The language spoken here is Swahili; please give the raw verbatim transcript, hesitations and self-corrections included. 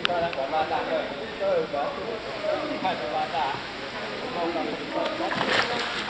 当然管八大对，都有个看着八大，然后刚刚